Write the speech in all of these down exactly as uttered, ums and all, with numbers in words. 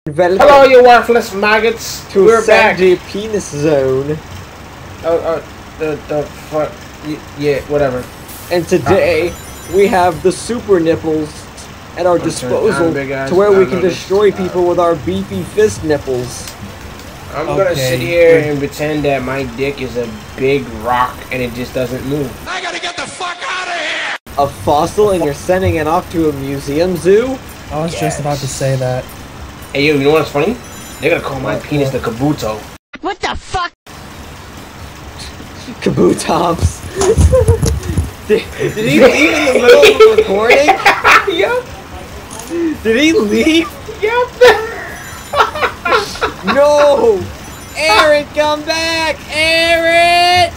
Hello, you worthless maggots. To We're back. the penis zone. Oh, uh, the the fuck. Yeah, whatever. And today oh. we have the super nipples at our disposal to where we can destroy people with our beefy fist nipples. I'm okay. gonna sit here and pretend that my dick is a big rock and it just doesn't move. I gotta get the fuck out of here! A fossil and you're sending it off to a museum zoo? I was yes. just about to say that. Hey yo, you know what's funny? They're gonna call my what? penis the Kabuto. What the fuck? Kabutops. did, did he leave in the middle of the recording? Yep. Did he leave? Yep. No! Aaron, come back! Aaron!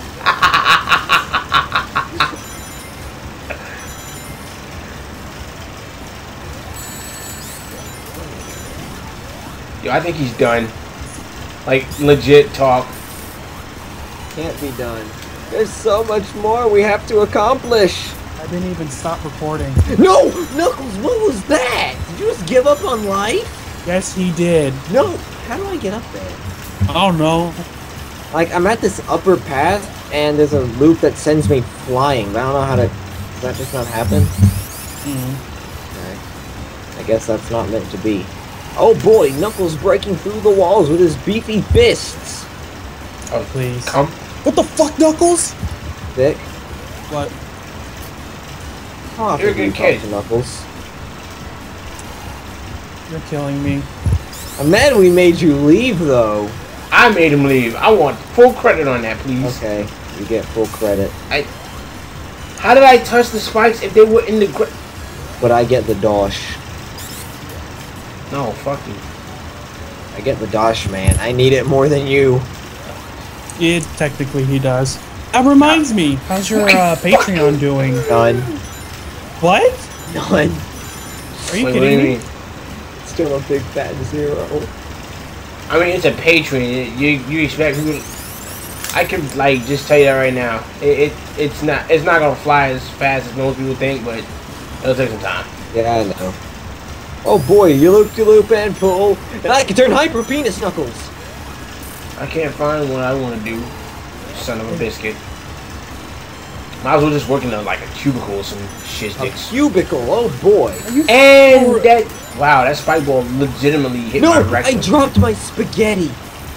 Yo, I think he's done. Like, legit talk. Can't be done. There's so much more we have to accomplish. I didn't even stop recording. No! Knuckles, what was that? Did you just give up on life? Yes, he did. No! How do I get up there? I don't know. Like, I'm at this upper path, and there's a loop that sends me flying, but I don't know how to... Does that just not happen? Mm-hmm. Okay. I guess that's not meant to be. Oh boy, Knuckles breaking through the walls with his beefy fists! Oh, please. Come. What the fuck, Knuckles? Vic? What? Oh, You're a good kid. Knuckles. You're killing me. I'm mad we made you leave, though. I made him leave. I want full credit on that, please. Okay, you get full credit. I. How did I touch the spikes if they were in the gr- But I get the dosh. No, fuck you. I get the dosh, man. I need it more than you. Yeah, technically he does. That reminds me. How's your uh, Patreon doing? None. What? None. Are you Wait, kidding me? Still a big fat zero. I mean, it's a Patreon. You you expect people? I can like just tell you that right now. It, it it's not it's not gonna fly as fast as most people think, but it'll take some time. Yeah, I know. Oh boy, you loop de loop and pull, and I can turn hyper penis Knuckles. I can't find what I want to do. Son of a biscuit. Might as well just work in a, like a cubicle or some shit sticks. A cubicle, oh boy. And that wow, that spike ball legitimately hit no, my rectum. I dropped my spaghetti.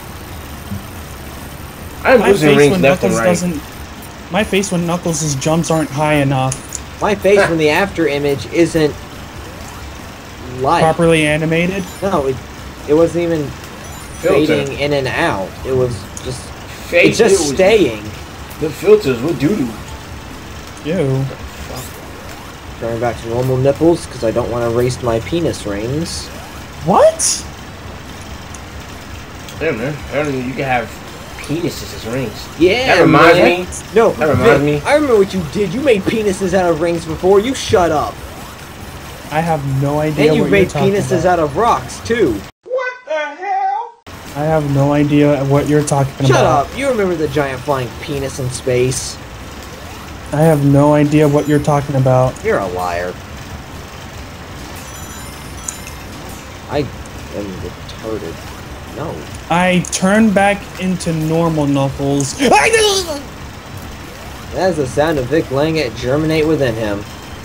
I'm my losing face rings when left and Knuckles right. Doesn't, my face when Knuckles' jumps aren't high enough. My face when the after image isn't light. Properly animated? No, it it wasn't even Filter. fading in and out. It was just Fade, it's just it was, staying. The filters, what doo doo? Ew. Turning back to normal nipples because I don't want to waste my penis rings. What? Yeah, man. I don't know, you can have penises as rings. Yeah, that reminds man. me. No, that reminds me. I remember what you did. You made penises out of rings before. You shut up. I have no idea. And you what made you're talking penises about. out of rocks too. What the hell? I have no idea what you're talking Shut about. up. You remember the giant flying penis in space? I have no idea what you're talking about. You're a liar. I am retarded. No. I turned back into normal Knuckles. That is the sound of Vic letting it germinate within him.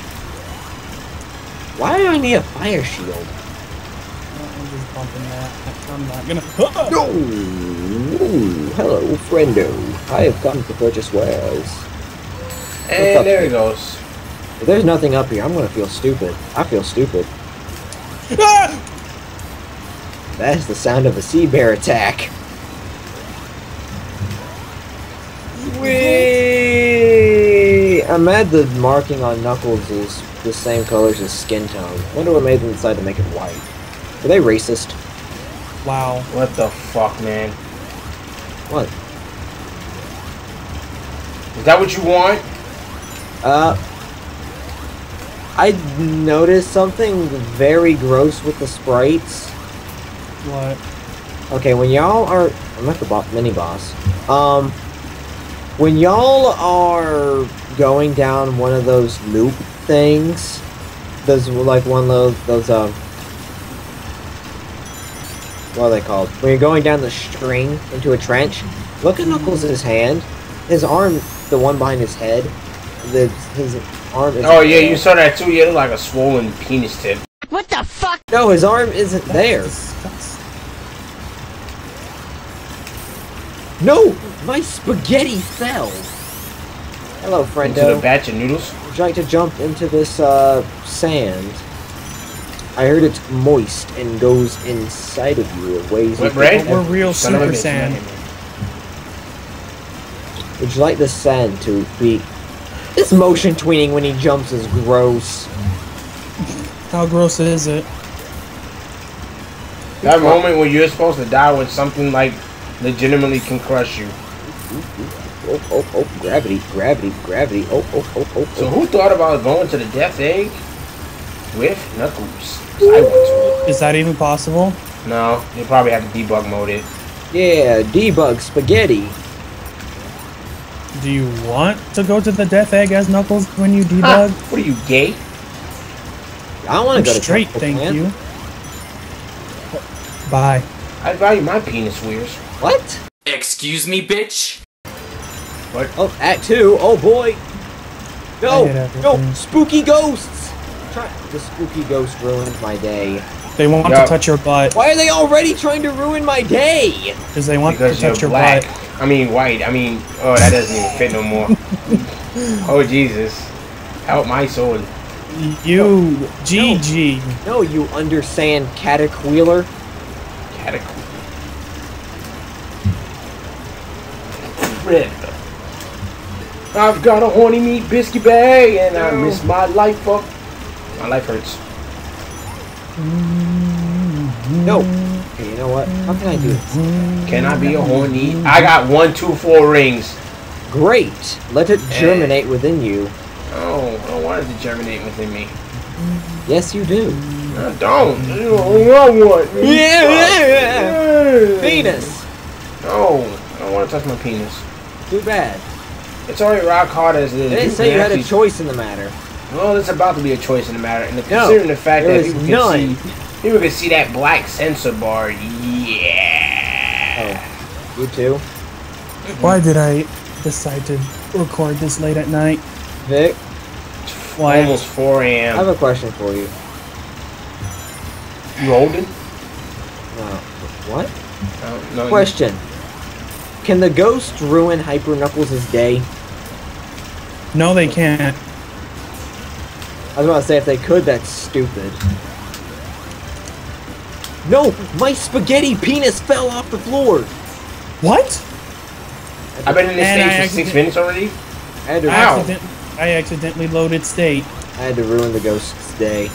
Why do I need a fire shield? I'm just bumping that. I'm not gonna. No! Ooh, hello, friendo. I have come to purchase wares. And there he goes. If there's nothing up here, I'm gonna feel stupid. I feel stupid. Ah! That is the sound of a sea bear attack. Whee! I'm mad the marking on Knuckles is the same colors as skin tone. Wonder what made them decide to make it white. Were they racist? Wow. What the fuck, man? What? Is that what you want? Uh, I noticed something very gross with the sprites. What? Okay, when y'all are... I'm at the bo mini boss. Um, when y'all are going down one of those loop things, those like one of those, those um, what are they called? When you're going down the string into a trench, look at Knuckles' hand. His arm, the one behind his head, the, his arm is... Oh, yeah, you saw that too. You look like a swollen penis tip. What the fuck? No, his arm isn't there. No! My spaghetti fell! Hello, friendo. Into the batch of noodles? Would you like to jump into this, uh, sand? I heard it's moist and goes inside of you in ways What, you Ray? We're real Son of a super bitch, sand. man. Would you like the sand to be... This motion tweening when he jumps is gross. How gross is it? That moment when you're supposed to die when something like legitimately can crush you. Oh, oh, oh, gravity, gravity, gravity, oh, oh, oh, oh, So oh. who thought about going to the death egg with Knuckles? 'Cause I want to. Is that even possible? No, you probably have to debug mode it. Yeah, debug spaghetti. Do you want to go to the death egg as Knuckles when you debug? Huh? What are you, gay? I want I'm to go to straight, Knuckles, thank man. you. Bye. I value my penis wears. What? Excuse me, bitch? What? Oh, Act two. Oh boy. No, I hate everything. no, spooky ghosts. Try the spooky ghost ruined my day. They want Yup. to touch your butt Why are they already trying to ruin my day? because they want Because to you're touch your black. butt. I mean white. I mean, oh, that doesn't even fit no more. Oh, Jesus. Help my soul. You, G G. No, you understand caterqueeler. Catacomb. Red. I've got a horny meat biscuit bag and I miss my life up. My life hurts. No. Okay, you know what? How can I do this? Can I be a horny? I got one, two, four rings. Great. Let it germinate within you. Oh, I don't want it to germinate within me. Yes, you do. I don't. I don't want one. Yeah. Penis. No, I don't want to touch my penis. Too bad. It's already rock hard as it is. They didn't say you had a choice in the matter. Well, there's about to be a choice in the matter, and No, considering the fact there that is people none. can see, people can see that black sensor bar. Yeah. Oh, you too? Why did I decide to record this late at night? Vic, Why? Almost four I a.m. have a question for you. You holding? No. What? No, no. Question. Can the ghost ruin Hyper Knuckles' day? No, they can't. I was about to say, if they could, that's stupid. No! My spaghetti penis fell off the floor! What? I've been in this And I stage for six accident- minutes already. I had to, I, Ow. accident I accidentally loaded state. I had to ruin the ghost's day.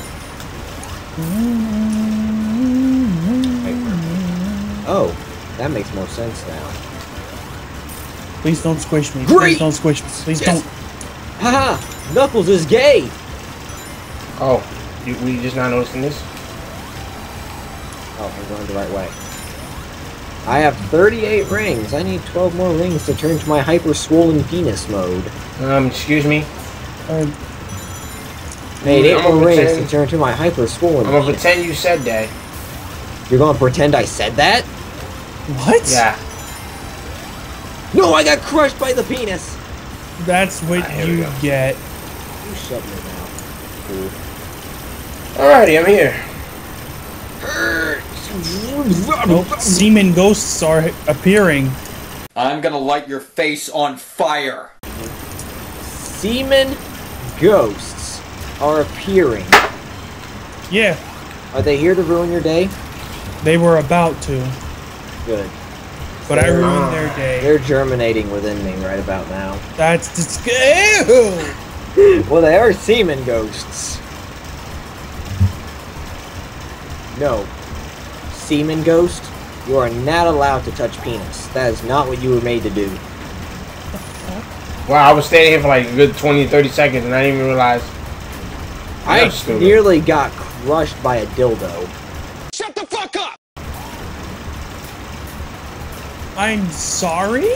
Oh, that makes more sense now. Please don't squish me. Great! Please don't squish me. Please Yes. don't. Haha! Knuckles is gay! Oh, you, were you just not noticing this? Oh, I'm going the right way. I have thirty-eight rings. I need twelve more rings to turn to my hyper swollen penis mode. Um, excuse me. Uh, Need eight I'm more gonna rings to pretend- turn to my hyper swollen I'm gonna penis. pretend you said that. You're gonna pretend I said that? what? Yeah. No, I got crushed by the penis! That's what Ah, here we you go. You get. shut your mouth. Fool. Alrighty, I'm here. Nope. Semen ghosts are appearing. I'm gonna light your face on fire. Semen ghosts are appearing. Yeah, Are they here to ruin your day? they were about to, Good. but I ruined their day. They're germinating within me right about now. That's disgusting. Well, they are semen ghosts. No. Semen ghost, you are not allowed to touch penis. That is not what you were made to do. Wow, I was standing here for like a good twenty, thirty seconds and I didn't even realize. I That's stupid. nearly got crushed by a dildo. Shut the fuck up! I'm sorry?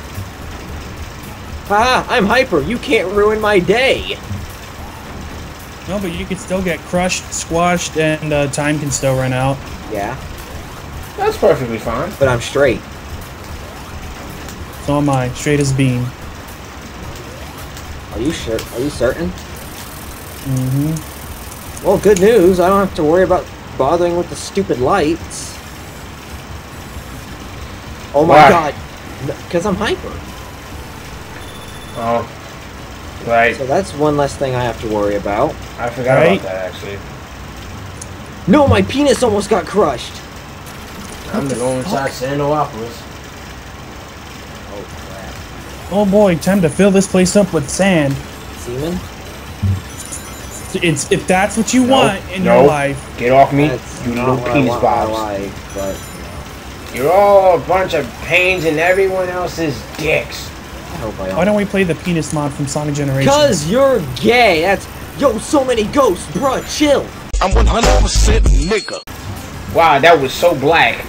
Haha, I'm hyper. You can't ruin my day. No, but you can still get crushed, squashed, and uh, time can still run out. Yeah. That's perfectly fine. But I'm straight. So am I, straight as bean. Are you sure? Are you certain? Mm-hmm. Well, good news. I don't have to worry about bothering with the stupid lights. Oh my Why? god. Because I'm hyper. Oh. Right. So that's one less thing I have to worry about. I forgot Right. about that, actually. No, my penis almost got crushed. I'm gonna go inside Aceofspadesth. Oh, crap. Oh boy, time to fill this place up with sand. Semen? It's if that's what you No, want in no. your life. Get off me, That's you not little what I penis want in my bobs. life, but, you know, You're all a bunch of pains in everyone else's dicks. I hope I Why don't we play the penis mod from Sonic Generations? Because you're gay. That's... Yo, so many ghosts. Bruh, chill. I'm one hundred percent nigga. Wow, that was so black.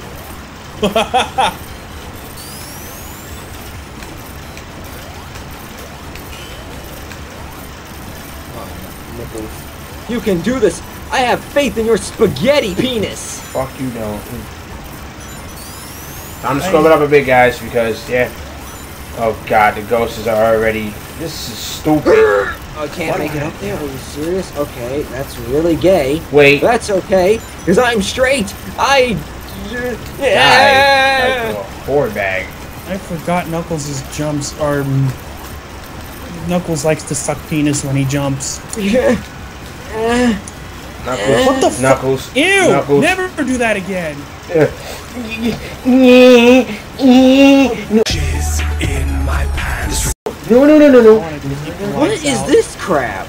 Nipples. You can do this. I have faith in your spaghetti penis. Fuck you, no. I'm just scrub it up a bit, guys, because, yeah. Oh, God, the ghosts are already... This is stupid. I can't What? make it up there. Are you serious? Okay, that's really gay. Wait. That's okay, because I'm straight. I... God, like a whore bag. I forgot Knuckles' jumps are. Knuckles likes to suck penis when he jumps. Knuckles. What the fuck? Knuckles. Ew! Knuckles. Never do that again. Jizz in my pants. No, no, no, no, I no. wanted to keep the What lights is out. this crap?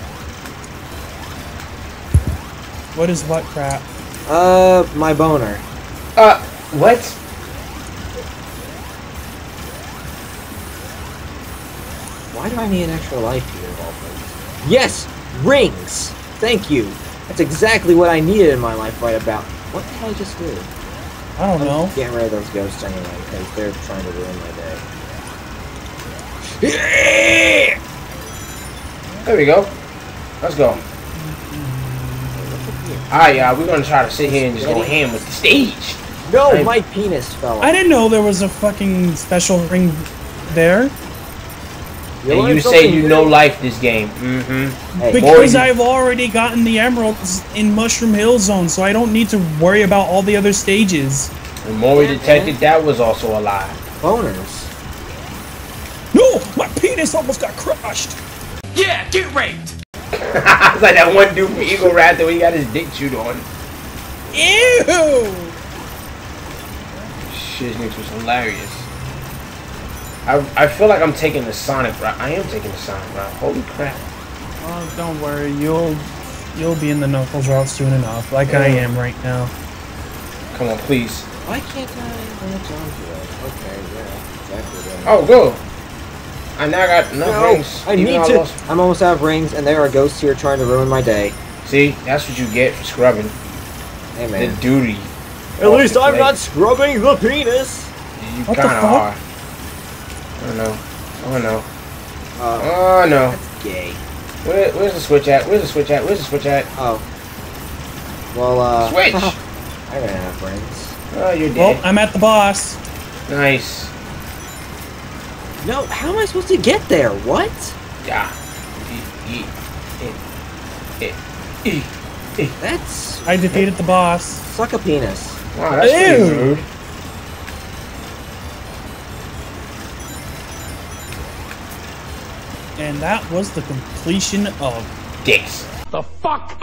What is what crap? Uh, my boner. Uh, what? Why do I need an extra life here, of all things? Yes! Rings! Thank you! That's exactly what I needed in my life right about. What did I just do? I don't know. I'm getting rid of those ghosts anyway, because they're trying to ruin my day. There we go. Let's go. Alright, y'all, we're gonna try to sit here and just go ham with the stage. No, I- my penis fell off. I didn't know there was a fucking special ring there. You And learn you say something you new. know life this game. Mm-hmm. Hey, Because boy, I've already gotten the emeralds in Mushroom Hill Zone, so I don't need to worry about all the other stages. The more we detected, that was also a lie. boners. No! My penis almost got crushed! Yeah, get raped. It's like that one dude from Eagle Raptor when he got his dick chewed on. Ew! Shit, this was hilarious. I, I feel like I'm taking the Sonic route. I am taking the Sonic route. Holy crap. Oh, don't worry, you'll you'll be in the Knuckles route soon enough, like I am right now. Come on, please. Why can't I latch onto it? Okay, yeah, exactly that. Oh, go. I now got enough No, rings. I even need though to. lost- I'm almost out of rings, and there are ghosts here trying to ruin my day. See, that's what you get for scrubbing. Hey, The man. duty. At least I'm not scrubbing the penis. You What the kind of fuck? are. Oh no. Oh no. Uh, Oh no. that's gay. Where, where's the switch at? Where's the switch at? Where's the switch at? Oh. Well, uh. Switch! I ran out of rings. Oh, you're Well, dead. I'm at the boss. Nice. No, how am I supposed to get there? What? Yeah. E- e- e- e- e- That's. I defeated the boss. Suck a penis. Wow, that's pretty Ew. rude. And that was the completion of Dicks. The fuck?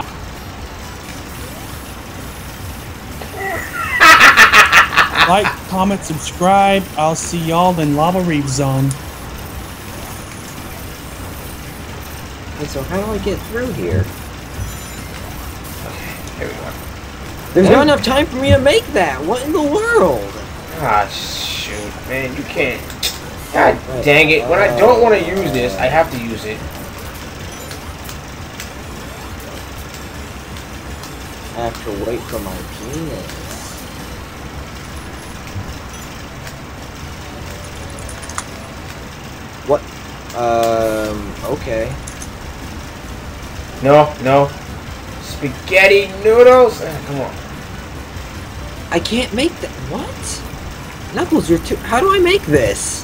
like, comment, subscribe. I'll see y'all in Lava Reef Zone. Okay, so how do I get through here? Here we go. There's not enough time for me to make that. What in the world? Ah, shoot, man, you can't. God dang it. When I don't want to use this, I have to use it. I have to wait for my penis. What? Um, okay. No, no. Spaghetti noodles? Ah, come on. I can't make that. What? Knuckles, you're too. How do I make this?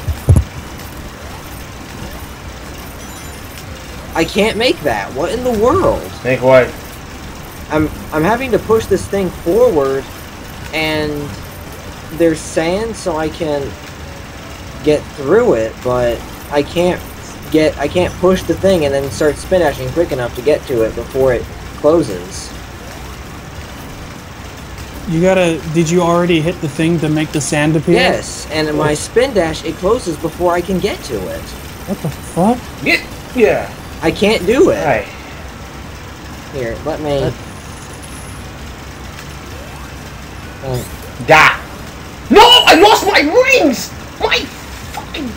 I can't make that. What in the world? Make what? I'm I'm having to push this thing forward, and there's sand, so I can get through it, but I can't get. I can't push the thing and then start spin dashing quick enough to get to it before it closes. You gotta. Did you already hit the thing to make the sand appear? Yes, and in my spin dash, it closes before I can get to it. What the fuck? Get yeah. I can't do it. Alright. Here, let me. Uh, Uh, Die. No, I lost my rings. My fucking.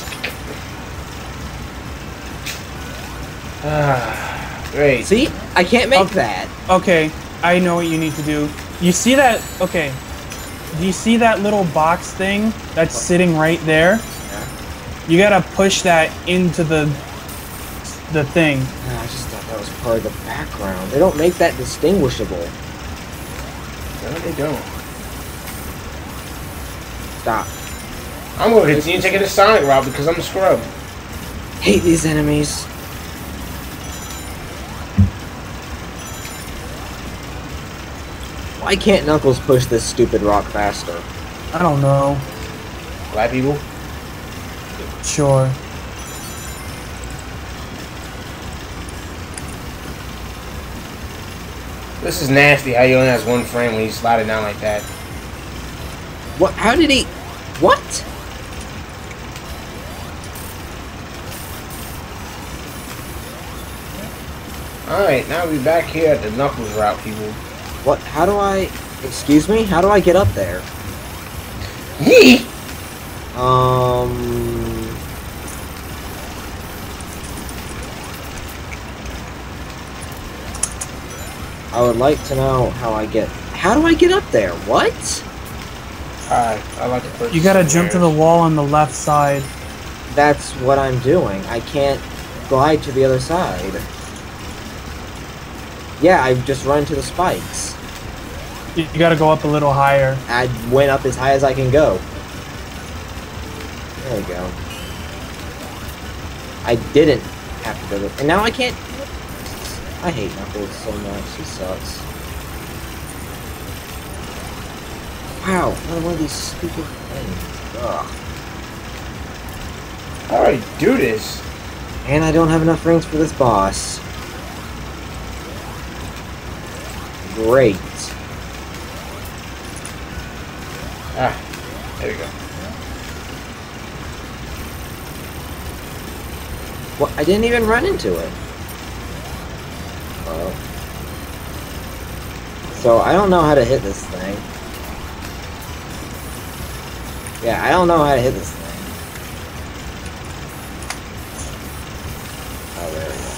Ah, great. see, I can't make Okay. that. Okay, I know what you need to do. You see that? Okay. Do you see that little box thing that's sitting right there? Yeah. You gotta push that into the the thing. Ah, I just thought that was part of the background. They don't make that distinguishable. No, they don't. Stop. I'm gonna continue taking the Sonic route because I'm a scrub. Hate these enemies. Why can't Knuckles push this stupid rock faster? I don't know. Black people. Sure. This is nasty. How he only has one frame when he's sliding down like that. What? How did he? What? Alright, now we're back here at the Knuckles route, people. What? How do I? Excuse me? How do I get up there? Yee! Um. I would like to know how I get. How do I get up there? What? Alright, I like to put You gotta jump to the wall on the left side. That's what I'm doing. I can't glide to the other side. Yeah, I just run to the spikes. You you gotta go up a little higher. I went up as high as I can go. There we go. I didn't have to go there. And now I can't. I hate Knuckles so much. He sucks. Wow, another one of these stupid things. Ugh. Alright, do this. And I don't have enough rings for this boss. Great. Ah, there we go. Well, I didn't even run into it. Oh. So I don't know how to hit this thing. Yeah, I don't know how to hit this thing. Oh, there we go.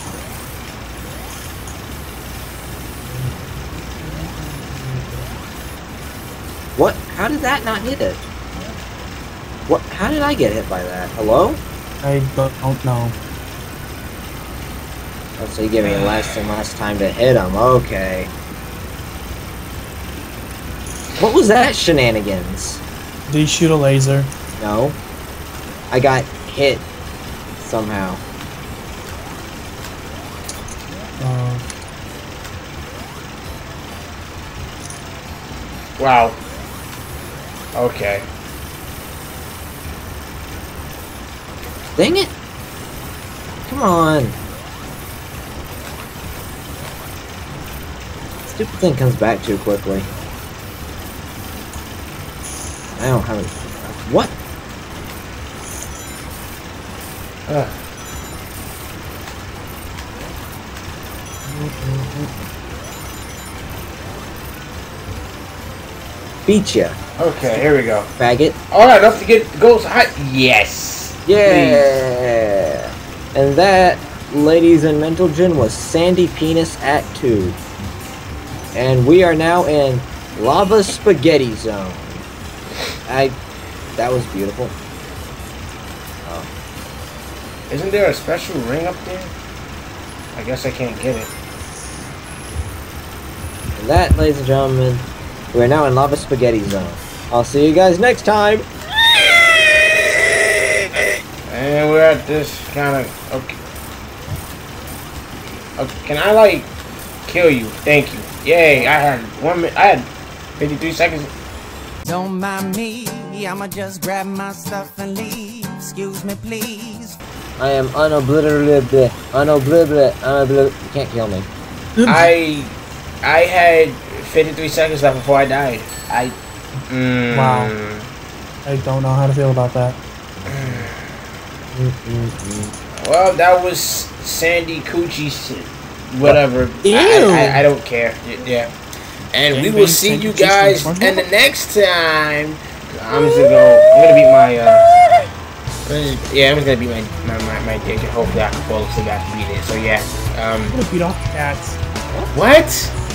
What? How did that not hit it? What? How did I get hit by that? Hello? I don't know. Oh, so you give me less and less time to hit him. Okay. What was that shenanigans? Did you shoot a laser? No. I got hit somehow. Uh, Wow. Okay. Dang it! Come on. Stupid thing comes back too quickly. I don't have any. What? Ugh. Beat ya, Okay, here we go. faggot. Alright, enough to get goals high. Yes! Yeah! And that, ladies and gentlemen, was Sandy Penis Act two. And we are now in Lava Spaghetti Zone. I... That was beautiful. Oh. Isn't there a special ring up there? I guess I can't get it. And that, ladies and gentlemen, We are now in Lava Spaghetti Zone. I'll see you guys next time. And we're at this kind of okay. Okay, can I like kill you? Thank you. Yay! I had one minute. I had fifty-three seconds. Don't mind me, I'ma just grab my stuff and leave. Excuse me, please. I am unobliterated. Unobliterated. Unobliterated. You can't kill me. I I had fifty-three seconds left before I died. I. Mm, Wow. I don't know how to feel about that. Well, that was Sandy Coochie, whatever. Ew. I, I, I don't care. Yeah. And we will see you guys in the next time. I'm just gonna go. I'm gonna beat my. Uh, yeah, I'm just gonna beat my my my, my dick, and hopefully I can fall asleep after beat it. So yeah. Um. I'm gonna beat off the cats. What?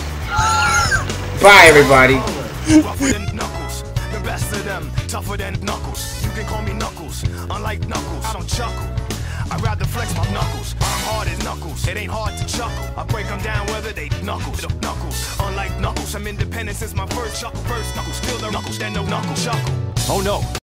Bye, everybody. Rougher than Knuckles, the best of them, tougher than Knuckles. You can call me Knuckles, unlike Knuckles, I don't chuckle. I'd rather flex my knuckles, I'm hard as Knuckles. It ain't hard to chuckle, I break them down whether they Knuckles or Knuckles. Unlike Knuckles, I'm independent since my first chuckle. First Knuckles, still the Knuckles, then no Knuckle chuckle. Oh no.